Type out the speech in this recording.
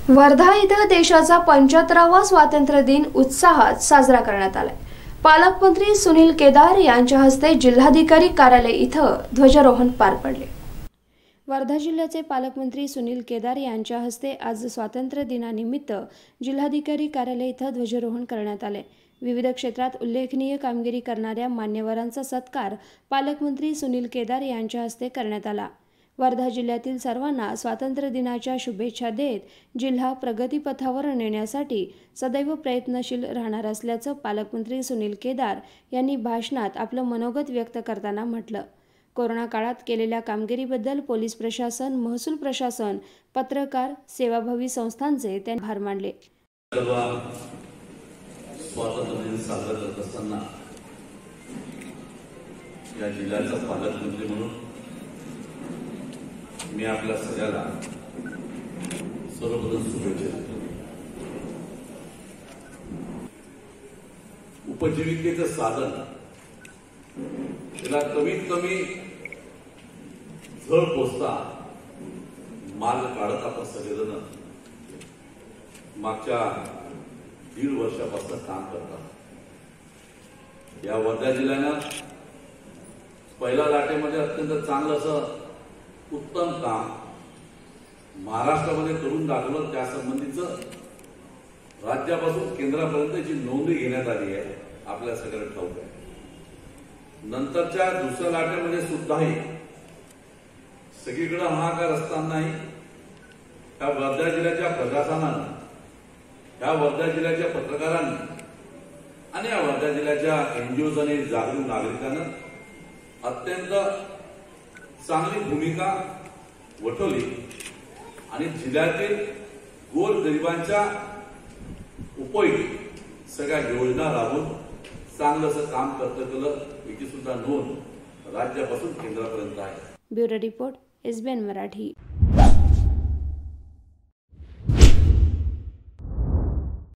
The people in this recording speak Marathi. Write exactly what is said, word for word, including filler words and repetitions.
वर्धा इथं देशाचा पंच्याहत्तरावा स्वातंत्र्य दिन उत्साहात साजरा करण्यात आला। पालकमंत्री सुनील केदार यांच्या हस्ते जिल्हाधिकारी कार्यालय इथं ध्वजारोहण पार पडले। वर्धा जिल्ह्याचे पालकमंत्री सुनील केदार यांच्या हस्ते आज स्वातंत्र्य दिनानिमित्त जिल्हाधिकारी कार्यालय इथं ध्वजारोहण करण्यात आले। विविध क्षेत्रात उल्लेखनीय कामगिरी करणाऱ्या मान्यवरांचा सत्कार पालकमंत्री सुनील केदार यांच्या हस्ते करण्यात आला। वर्धा जिल्ह्यातील सर्वांना स्वातंत्र्य दिनाच्या शुभेच्छा देत जिल्हा प्रगतीपथावर नेण्यासाठी सदैव प्रयत्नशील राहणार असल्याचं पालकमंत्री सुनील केदार यांनी भाषणात आपलं मनोगत व्यक्त करताना म्हटलं। कोरोना काळात केलेल्या कामगिरीबद्दल पोलीस प्रशासन, महसूल प्रशासन, पत्रकार, सेवाभावी संस्थांचे त्यांनी आभार मानले। स्वातंत्र्य दिन साजरा करत असताना या जिल्ह्याचा पालकमंत्री म्हणून मी आपल्या सगळ्याला सर्वप्रथम शुभेच्छा देतो। उपजीविकेचं साधन त्याला कमीत कमी झळ पोचता मार्ग काढत आपण सगळेजण मागच्या दीड वर्षापासून काम करतात। या वर्धा जिल्ह्यानं पहिल्या लाटेमध्ये अत्यंत चांगलं असं उत्तम काम महाराष्ट्रामध्ये करून दाखवलं। त्या संबंधीचं राज्यापासून केंद्रापर्यंतची नोंदणी घेण्यात आली आहे, आपल्या सगळ्यांना ठाऊक आहे। नंतरच्या दुसऱ्या लाटेमध्ये सुद्धाही सगळीकडे हाहाकार असतानाही या वर्धा जिल्ह्याच्या प्रशासनानं, या वर्धा जिल्ह्याच्या पत्रकारांनी आणि या वर्धा जिल्ह्याच्या एनजीओज आणि जागरूक नागरिकांना अत्यंत चांगली भूमिका वठवली आणि जिल्ह्यातील गोरगरिबांच्या उपयोगी सगळ्या योजना राबवून चांगलं असं काम करत केलं, याची सुद्धा नोंद राज्यापासून केंद्रापर्यंत आहे। Bureau report, SBN Marathi.